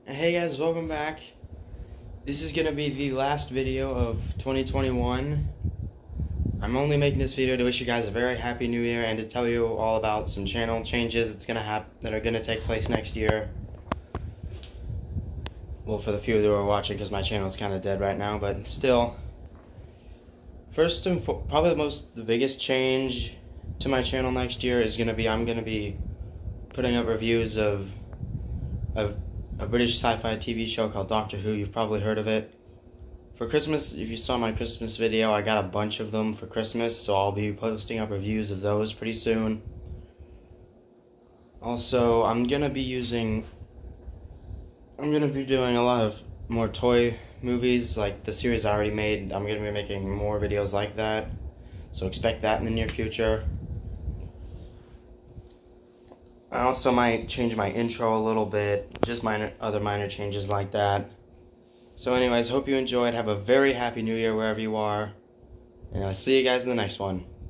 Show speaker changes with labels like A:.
A: Hey guys, welcome back. This is gonna be the last video of 2021. I'm only making this video to wish you guys a very happy new year and to tell you all about some channel changes that are gonna take place next year. Well, for the few that are watching, because my channel is kind of dead right now, but still. First and probably the biggest change to my channel next year is I'm gonna be putting up reviews of a British sci-fi TV show called Doctor Who. You've probably heard of it. For Christmas, if you saw my Christmas video, I got a bunch of them for Christmas, so I'll be posting up reviews of those pretty soon. Also, I'm gonna be doing a lot of more toy movies, like the series I already made. I'm gonna be making more videos like that, so expect that in the near future. I also might change my intro a little bit, just other minor changes like that. So anyways, hope you enjoyed. Have a very happy new year wherever you are, and I'll see you guys in the next one.